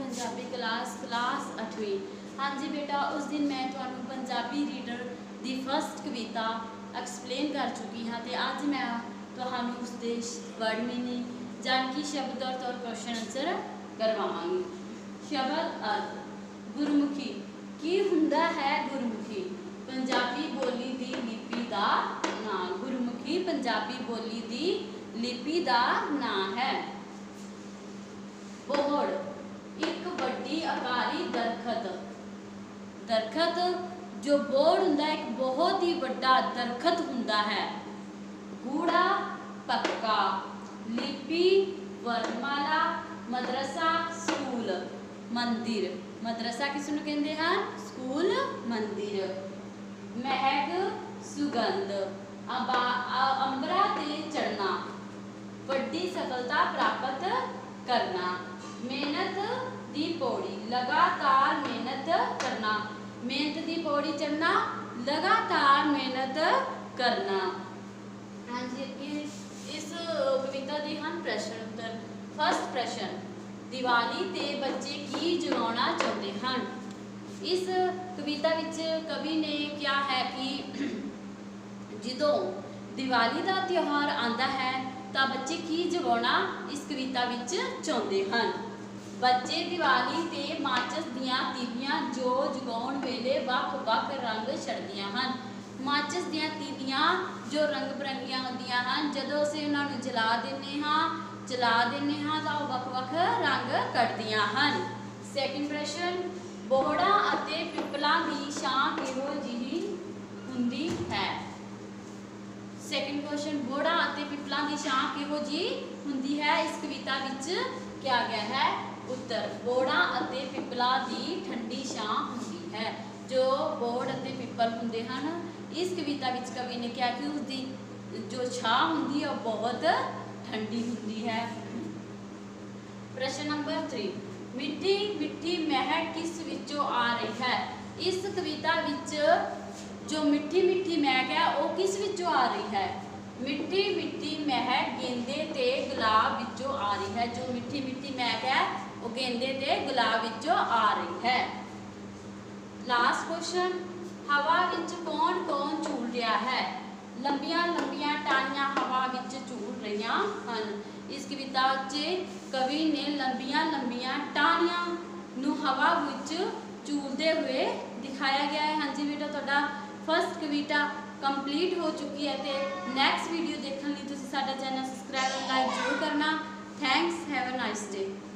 Punjabi class 8वीं। हाँ जी बेटा, उस दिन मैं तुहानू पंजाबी रीडर दी फर्स्ट कविता एक्सप्लेन कर चुकी हाँ, तो अज मैं तुहानू उसके वर्ड मीनिंग जान कि शब्द अर्थ और क्वेश्चन आंसर करवावांगी। शब्द अर्थ, गुरमुखी की हुंदा है गुरमुखी, पंजाबी बोली दी लिपि दा नां। गुरमुखी पंजाबी बोली दी लिपि दा नां है। बोहड़, एक बड़ी आकारी दरखत। दरखत जो बोहड़ हुंदा है एक बहुत ही बड़ा दरखत हुंदा है। गूढ़ा पक्का, लिपि वर्णमाला, मदरसा स्कूल, मंदिर। मदरसा किसनू कहते हैं? स्कूल मंदिर। महक सुगंध, अंबरा ते चढ़ना, वड्डी सफलता प्राप्त करना। मेहनत दी पौड़ी, लगातार मेहनत करना। मेहनत दी पौड़ी चढ़ना, लगातार मेहनत करना। हाँ जी, इस कविता के हम प्रश्न उत्तर। फर्स्ट प्रश्न, दिवाली ते बच्चे की जगाना चाहते हैं। इस कविता विच कवि ने क्या है कि जो दिवाली का त्यौहार आता है तो बच्चे की जगाना इस कविता विच चाहते हैं। बच्चे दिवाली ते माचिस दियां तीलियां जो जगाउण वेले वख-वख रंग छड़दियां हन। माचिस दियां तीलियां जो रंग बिरंगियां होंदियां हन, जदों असीं उन्हां नूं जला दिंदे हां तां वख-वख रंग कढदियां हन। सैकेंड प्रश्न, बोहड़ा अते पिपलां दी छां किहो जिही हुंदी है। सैकेंड क्वेश्चन, बोहड़ा अते पिपलां दी छां किहो जी हुंदी है। इस कविता विच क्या गया है उत्तर। बोहड़ा अते पिपलां दी ठंडी छां हुंदी है। जो बोहड़ अते पिपल हुंदे हन, इस कविता विच कवि ने क्या कि उसकी जो छां हुंदी है बहुत ठंडी हुंदी है। प्रश्न नंबर 3, मिट्टी मिट्टी महक किस विचों आ रही है। इस कविता विच जो मिट्टी मिट्टी महक है वो किस विचों आ रही है। मिट्टी मिट्टी महक गेंदे ते गुलाब विचों आ रही है। जो मिट्टी मिट्टी महक है वो गेंदे ते गुलाब विचों आ रही है। लास्ट क्वेश्चन, हवा विच कौन कौन झूल रहा है। लंबियां लंबियां टाहनियां हवा विच झूल रही हैं। इस कविता कवि ने लंबियां लंबियां टाहनियां नूं हवा विच झूलते हुए दिखाया गया है। हाँ जी बेटा, तुहाडा फर्स्ट कविता कंप्लीट हो चुकी है। तो नैक्सट वीडियो देखने लिए तुसीं साडा चैनल सबसक्राइब और लाइक जरूर करना। Thanks, have a nice day.